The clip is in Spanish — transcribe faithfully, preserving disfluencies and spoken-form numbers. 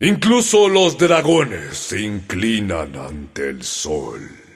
Incluso los dragones se inclinan ante el sol.